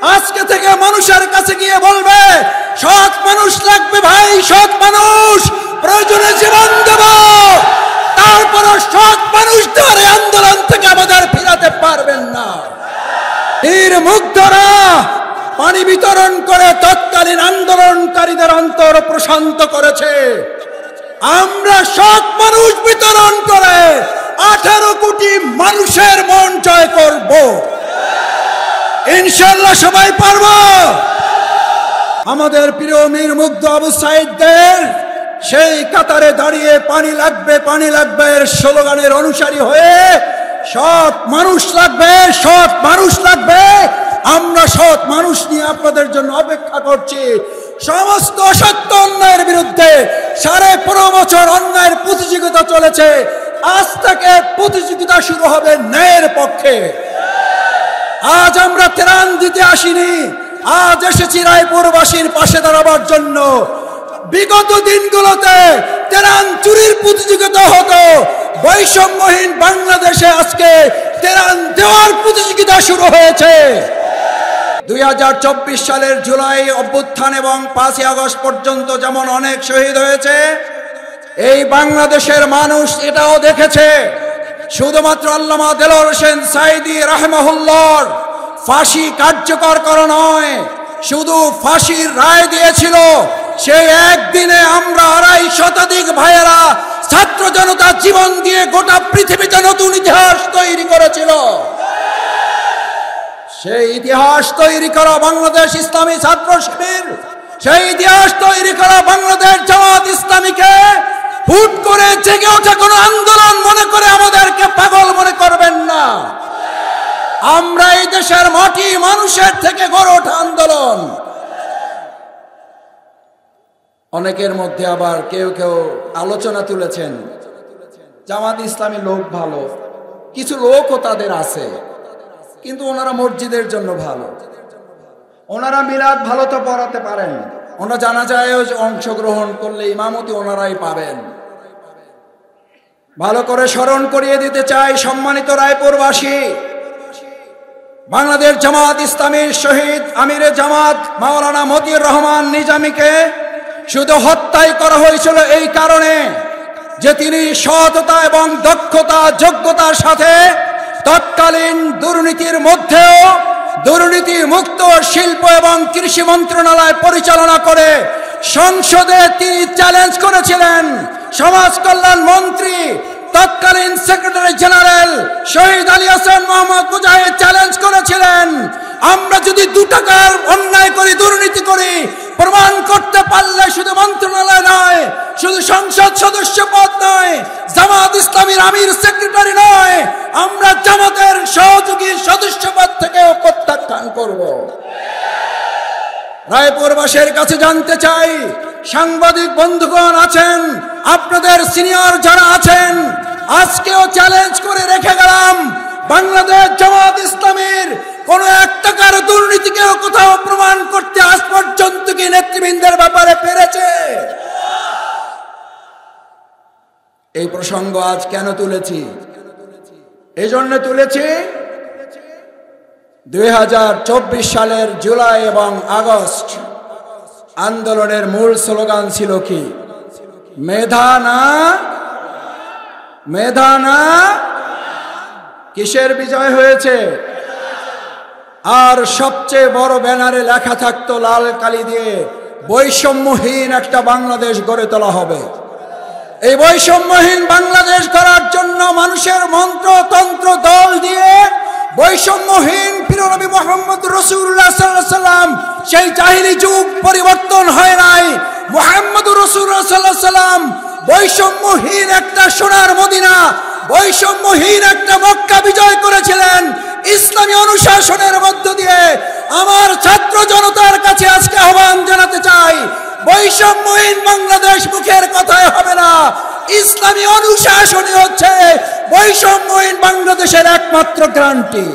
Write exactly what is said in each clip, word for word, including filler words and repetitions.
আজকে থেকে মানুষের কাছে গিয়ে বলবে সৎ মানুষ লাগবে ভাই, সৎ মানুষ, প্রয়োজনে জীবন দেব, তারপর সৎ মানুষ ধরে আন্দোলন থেকে আমাদের ফিরাতে পারবেন না। বীর মুগ্ধরা পানি বিতরণ করে তৎকালীন আন্দোলনকারীদের অন্তর প্রশান্ত করেছে। আমরা সৎ মানুষ বিতরণ করে আঠারো কোটি মানুষের মন জয় করব, ইনশাআল্লাহ সবাই পারব। আমাদের প্রিয় মীর মুগ্ধ আবু সাঈদদের সেই কাতারে দাঁড়িয়ে পানি লাগবে পানি লাগবে এর স্লোগানের অনুসারী হয়ে সৎ মানুষ লাগবে, সৎ মানুষ লাগবে। আমরা সৎ মানুষ নিয়ে আপনাদের জন্য অপেক্ষা করছি। সমস্ত অসত্য অন্যায়ের বিরুদ্ধে সাড়ে পনেরো বছর অন্যায়ের প্রতিযোগিতা চলেছে, আজ থেকে প্রতিযোগিতা শুরু হবে ন্যায়ের পক্ষে। আজ আমরা ত্রাণ দিতে আসিনি, আজ এসেছি রায়পুরবাসীর পাশে দাঁড়াবার জন্য। বিগত দিনগুলোতে ত্রাণ চুরির প্রতিযোগিতা হতো, বৈষম্যহীন বাংলাদেশে আজকে ত্রাণ দেওয়ার প্রতিযোগিতা শুরু হয়েছে। দুই হাজার চব্বিশ সালের জুলাই অভ্যুত্থান এবং পাঁচই আগস্ট পর্যন্ত যেমন অনেক শহীদ হয়েছে, এই বাংলাদেশের মানুষ এটাও দেখেছে। শুধুমাত্র আল্লামা দেলোয়ার হোসেন সাঈদী রাহিমাহুল্লাহর ফাঁসি কার্যকর করা নয়, শুধু ফাঁসির রায় দিয়েছিল সেই একদিনে আমরা আড়াই শতাধিক ভাইয়েরা ছাত্র জনতা জীবন দিয়ে গোটা পৃথিবীতে নতুন ইতিহাস তৈরি করেছিল। সেই ইতিহাস তৈরি করা বাংলাদেশ ইসলামী ছাত্র শিবির, সেই ইতিহাস তৈরি করা বাংলাদেশ জামাত ইসলামীকে হুট করে জেগে ওঠা কোনো আন্দোলন মনে করে আমাদেরকে পাগল মনে করবেন না। আমরা এই দেশের মাটি মানুষের থেকে গড়ে ওঠা আন্দোলন। অনেকের মধ্যে আবার কেউ কেউ আলোচনা তুলেছেন জামাত ইসলামী লোক ভালো, কিছু লোকও তাদের আছে, কিন্তু ওনারা মসজিদের জন্য ভালো, ওনারা মিলাদ ভালো তো পড়াতে পারেন, ওনারা জানাজায় অংশগ্রহণ করলে ইমামতি ওনারাই পাবেন। ভালো করে স্মরণ করিয়ে দিতে চাই সম্মানিত রায়পুরবাসী, বাংলাদেশ জামাত ইসলামীর শহীদ আমিরে জামাত মাওলানা মতিউর রহমান নিজামীকে শুধু হত্যাই করা হয়েছিল এই কারণে যে তিনি সততা এবং দক্ষতা যোগ্যতার সাথে তৎকালীন দুর্নীতির মধ্যেও দুর্নীতি মুক্ত শিল্প এবং কৃষি মন্ত্রণালয় পরিচালনা করে সংসদে তিনি চ্যালেঞ্জ করেছিলেন। সমাজ কল্যাণ মন্ত্রী তৎকালীন secretary general Shaheed Ali Hasan Mohammad Mujahid challenge করেছিলেন, আমরা যদি দু টাকার অন্যায় করি, দুর্নীতি করি, প্রমাণ করতে পারলে শুধু মন্ত্রণালয় নয়, শুধু সংসদ সদস্য পদ নয়, জামাত ইসলামীর আমির সেক্রেটারি নয়, আমরা জামাতের সহযোগী সদস্য পদ থেকেও প্রত্যাখ্যান করব। রায়পুরবাসীর কাছে জানতে চাই, সাংবাদিক বন্ধুগণ আছেন, আপনাদের সিনিয়র যারা আছেন, আজকেও চ্যালেঞ্জ করে রেখে গেলাম, বাংলাদেশ জামাত ইসলামীর কোন এক টাকার দুর্নীতিকেও কোথাও প্রমাণ করতে আজ পর্যন্ত কি নেতৃবৃন্দের ব্যাপারে পেরেছে? এই প্রসঙ্গ আজ কেন তুলেছি? এই জন্য তুলেছি, দুই হাজার চব্বিশ সালের জুলাই এবং আগস্ট আন্দোলনের মূল স্লোগান ছিল কি? মেধা না, মেধা না। কিসের বিজয় হয়েছে? আর সবচেয়ে বড় ব্যানারে লেখা থাকতো লাল কালি দিয়ে, বৈষম্যহীন একটা বাংলাদেশ গড়ে তোলা হবে। এই বৈষম্যহীন বাংলাদেশ গড়ার জন্য মানুষের মন্ত্র তন্ত্র দল দিয়ে বৈষম্যহীন প্রিয় নবী মুহাম্মদ রাসূলুল্লাহ সাল্লাল্লাহু আলাইহি সাল্লাম, সেই জাহিলি যুগ পরিবর্তন হয় নাই। মুহাম্মদ রাসূলুল্লাহ সাল্লাল্লাহু আলাইহি সাল্লাম বৈষম্যহীন একটা সোনার মদিনা, বৈষম্যহীন একটা মক্কা বিজয় করেছিলেন ইসলামী অনুশাসনের মধ্য দিয়ে। আমার ছাত্র জনতার কাছে আজকে আহ্বান জানাতে চাই, বৈষম্যহীন বাংলাদেশ মুখের কথায় হবে না, ইসলামী অনুশাসনই হচ্ছে বৈষম্যহীন বাংলাদেশের একমাত্র গ্যারান্টি।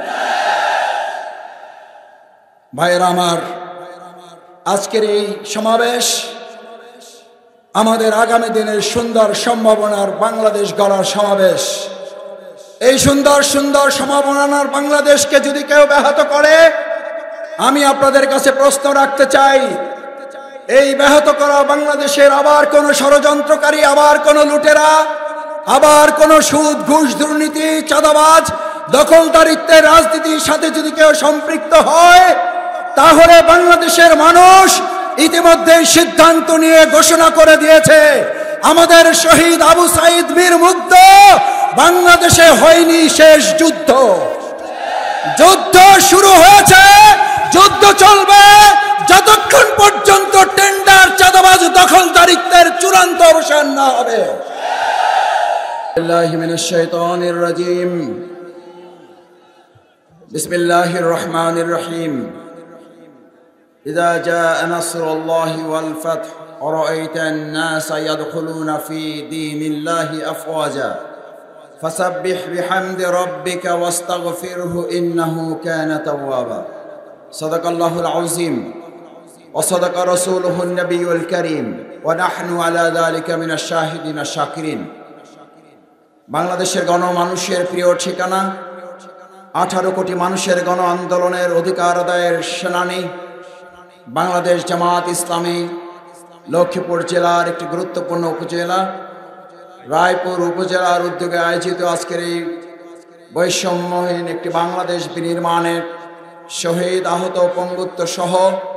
ভাইয়েরা আমার, আজকের এই সমাবেশ আমাদের আগামী দিনের সুন্দর সম্ভাবনার বাংলাদেশ গড়ার সমাবেশ। এই সুন্দর সুন্দর সম্ভাবনার বাংলাদেশকে যদি কেউ ব্যাহত করে, আমি আপনাদের কাছে প্রশ্ন রাখতে চাই, এই ব্যাহত করা বাংলাদেশের আবার কোন ষড়যন্ত্রকারী, আবার কোন লুটেরা, আবার কোন সুদ ঘুষ দুর্নীতি চাঁদাবাজ দখলদারিত্বের রাজনীতির সাথে যদি কেউ সম্পৃক্ত হয়, তাহলে বাংলাদেশের মানুষ ইতিমধ্যে সিদ্ধান্ত নিয়ে ঘোষণা করে দিয়েছে, আমাদের শহীদ আবু সাঈদ বীর মুগ্ধ বাংলাদেশে হয়নি শেষ যুদ্ধ। যুদ্ধ শুরু হয়েছে, যুদ্ধ চলবে যতক্ষণ পর্যন্ত টেন্ডার চাঁদাবাজ দখলদারিত্বের চূড়ান্ত অবসান না হবে। বিসমিল্লাহি মিনাশ শাইতানির রাজিম। বিসমিল্লাহির রহমানির রহিম। ইযা জাআ নাসরুল্লাহি ওয়াল ফাth ওয়া রাআইতান নাসা ইয়াদখুলুনা ফি দীনিল্লাহি আফওয়াজা ফাসাব্বিহ বিহামদি রাব্বিকা ওয়াস্তাগফিরহু ইন্নাহু কানা তাওয়াবা। সাদাকাল্লাহুল আযীম ওয়া সাদাকা রাসূলুহুন নবিয়্যুল কারীম ওয়া নাহনু আলা যালিকা মিনাশ শাহিদিন আশ শাকিরিন। বাংলাদেশের গণমানুষের প্রিয় ঠিকানা, আঠারো কোটি মানুষের গণ আন্দোলনের অধিকার আদায়ের সেনানী বাংলাদেশ জামাত ইসলামী লক্ষ্মীপুর জেলার একটি গুরুত্বপূর্ণ উপজেলা রায়পুর উপজেলার উদ্যোগে আয়োজিত আজকের এই বৈষম্যহীন একটি বাংলাদেশ বিনির্মাণের শহীদ, আহত, পঙ্গুত্ব সহ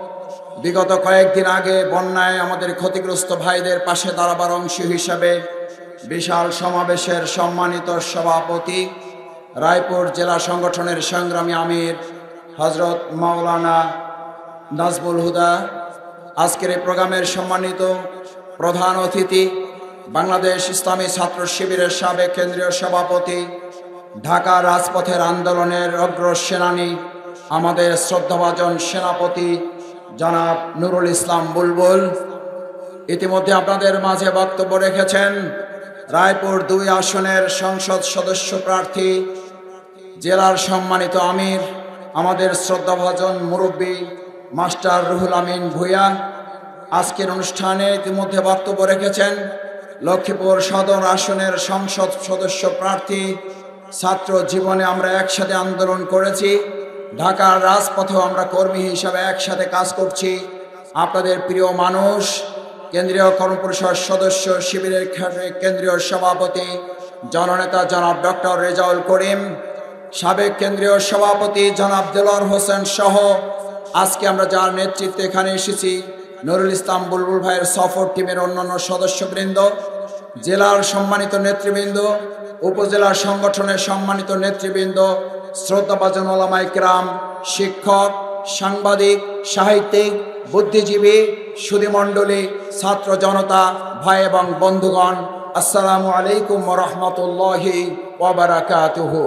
বিগত কয়েকদিন আগে বন্যায় আমাদের ক্ষতিগ্রস্ত ভাইদের পাশে দাঁড়াবার অংশ হিসাবে বিশাল সমাবেশের সম্মানিত সভাপতি, রায়পুর জেলা সংগঠনের সংগ্রামী আমির হযরত মাওলানা নাজমুল হুদা, আজকের এই প্রোগ্রামের সম্মানিত প্রধান অতিথি, বাংলাদেশ ইসলামী ছাত্র শিবিরের সাবেক কেন্দ্রীয় সভাপতি, ঢাকা রাজপথের আন্দোলনের অগ্রসেনানী আমাদের শ্রদ্ধাভাজন সেনাপতি জনাব নুরুল ইসলাম বুলবুল ইতিমধ্যে আপনাদের মাঝে বক্তব্য রেখেছেন। রায়পুর দুই আসনের সংসদ সদস্য প্রার্থী, জেলার সম্মানিত আমির, আমাদের শ্রদ্ধাভাজন মুরব্বী মাস্টার রুহুল আমিন ভূঁইয়া আজকের অনুষ্ঠানে ইতিমধ্যে বক্তব্য রেখেছেন। লক্ষ্মীপুর সদর আসনের সংসদ সদস্য প্রার্থী, ছাত্র জীবনে আমরা একসাথে আন্দোলন করেছি, ঢাকার রাজপথেও আমরা কর্মী হিসাবে একসাথে কাজ করছি। আপনাদের প্রিয় মানুষ, কেন্দ্রীয় কর্মপরিষদ সদস্য, শিবিরের কেন্দ্রীয় সভাপতি জননেতা জনাব ডক্টর রেজাউল করিম, সাবেক কেন্দ্রীয় সভাপতি জনাব দেলোয়ার হোসেন সহ আজকে আমরা যার নেতৃত্বে এখানে এসেছি, নুরুল ইসলাম বুলবুল ভাইয়ের সফর টিমের অন্যান্য সদস্যবৃন্দ, জেলার সম্মানিত নেতৃবৃন্দ, উপজেলার সংগঠনের সম্মানিত নেতৃবৃন্দ, শ্রদ্ধাভাজন ওলামা ইকরাম, শিক্ষক, সাংবাদিক, সাহিত্যিক, বুদ্ধিজীবী, সুধীমণ্ডলী, ছাত্র জনতা, ভাই এবং বন্ধুগণ, আসসালামু আলাইকুম ওয়া রাহমাতুল্লাহি ওয়া বারাকাতুহু।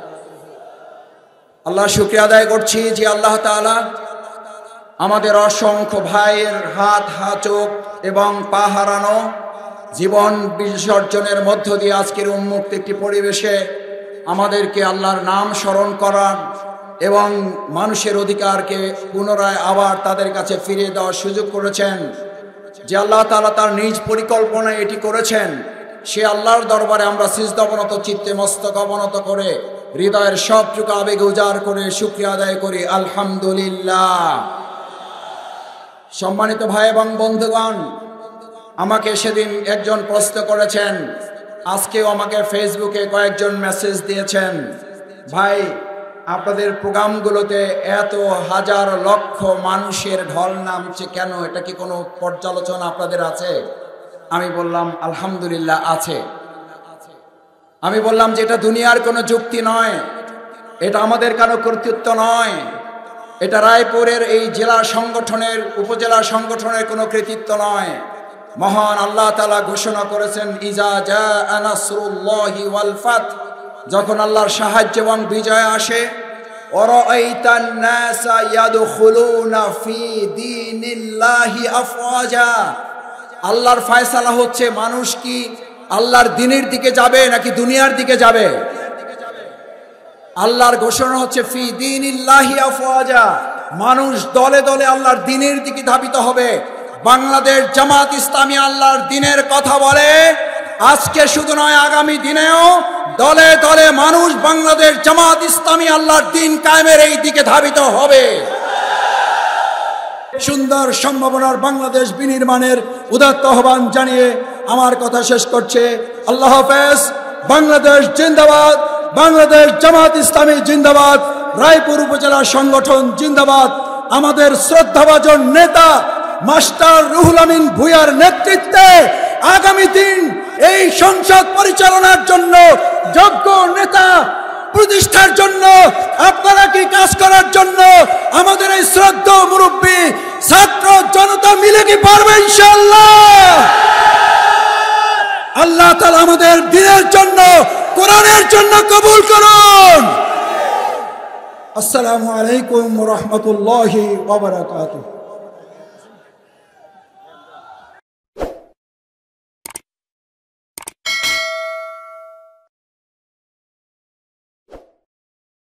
আল্লাহ শুকরিয়া আদায় করছি যে আল্লাহ তাআলা আমাদের অসংখ্য ভাইয়ের হাত, হাঁচোক এবং পা হারানো জীবন বিসর্জনের মধ্য দিয়ে আজকের উন্মুক্ত একটি পরিবেশে আমাদেরকে আল্লাহর নাম স্মরণ করার এবং মানুষের অধিকারকে পুনরায় আবার তাদের কাছে ফিরিয়ে দেওয়ার সুযোগ করেছেন। যে আল্লাহ তাআলা তার নিজ পরিকল্পনায় এটি করেছেন, সে আল্লাহর দরবারে আমরা সিজদা অবনত চিত্তে মস্তক অবনত করে হৃদয়ের সবটুকু আবেগ উজাড় করে শুকরিয়া আদায় করি, আলহামদুলিল্লাহ। সম্মানিত ভাই এবং বন্ধুগণ, আমাকে সেদিন একজন প্রশ্ন করেছেন, আজকেও আমাকে ফেসবুকে কয়েকজন মেসেজ দিয়েছেন, ভাই আপনাদের প্রোগ্রামগুলোতে এত হাজার লক্ষ মানুষের ঢল নামছে কেন? এটা কি কোনো পর্যালোচনা আপনাদের আছে? আমি বললাম আলহামদুলিল্লাহ আছে। আমি বললাম যে এটা দুনিয়ার কোনো যুক্তি নয়, এটা আমাদের কোনো কর্তৃত্ব নয়, এটা রায়পুরের এই জেলা সংগঠনের, উপজেলা সংগঠনের কোনো কৃতিত্ব নয়। মহান আল্লাহ তাআলা ঘোষণা করেছেন, ইজা জাআ নাসরুল্লাহি ওয়াল ফাth, যখন আল্লাহর সাহায্য এবং বিজয় আসে, ওয়ারাআইতান নাসা ইয়াদখুলুনা ফি দীনিল্লাহি আফওয়াজা, আল্লাহর ফয়সালা হচ্ছে মানুষ কি আল্লাহর দ্বীনের দিকে যাবে নাকি দুনিয়ার দিকে যাবে। আল্লাহর ঘোষণা হচ্ছে ফি দীনিল্লাহি আফওয়াজা, মানুষ দলে দলে আল্লাহর দ্বীনের দিকে ধাবিত হবে। বাংলাদেশ জামাত ইসলামী আল্লাহর দ্বীনের কথা বলে, আজকে শুধু নয় আগামী দিনেও দলে দলে মানুষ বাংলাদেশ জামাত ইসলামী আল্লাহর দ্বীন কায়েমের এই দিকে ধাবিত হবে। সুন্দর সম্ভাবনার বাংলাদেশ বিনির্মাণের উদাত্ত আহ্বান জানিয়ে আমার কথা শেষ করছে। আল্লাহ হাফেজ। বাংলাদেশ জিন্দাবাদ, বাংলাদেশ জামাত ইসলামী জিন্দাবাদ, রায়পুর উপজেলা সংগঠন জিন্দাবাদ। আমাদের শ্রদ্ধাভাজন নেতা মাস্টার রুহুল আমিন ভূঁইয়ার নেতৃত্বে আগামী দিন এই সংসদ পরিচালনার জন্য যোগ্য নেতা প্রতিষ্ঠার জন্য আপনারা কি কাজ করার জন্য আমাদের এই শ্রদ্ধা মুরব্বী ছাত্র জনতা মিলে কি পারবে ইনশাআল্লাহ? আল্লাহ তাআলা আমাদের দ্বীনের জন্য, কোরআনের জন্য কবুল করুন। আসসালামু আলাইকুম ওয়া রাহমাতুল্লাহি ওয়া বারাকাতুহু।